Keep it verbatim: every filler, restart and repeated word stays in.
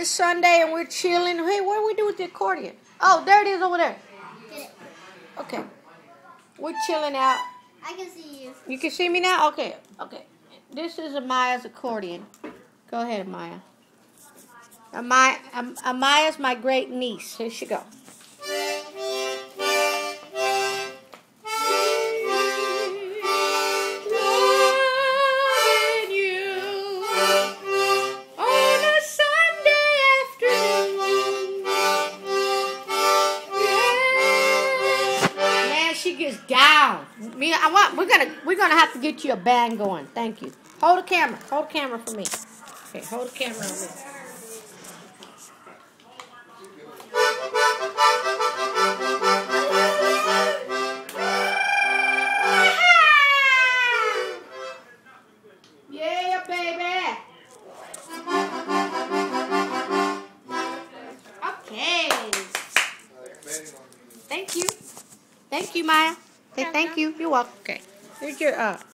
It's Sunday and we're chilling. Hey, what do we do with the accordion? Oh, there it is over there. Get it. Okay. We're chilling out. I can see you. You can see me now? Okay. Okay. This is Amaya's accordion. Go ahead, Amaya. Amaya, Am- Amaya's my great niece. Here she go. She gets down. Me, I want. We're gonna. We're gonna have to get you a band going. Thank you. Hold the camera. Hold the camera for me. Okay. Hold the camera on me. Yeah, baby. Okay. Thank you. Thank you, Maya. Say thank you. You're welcome. Okay. Here's your uh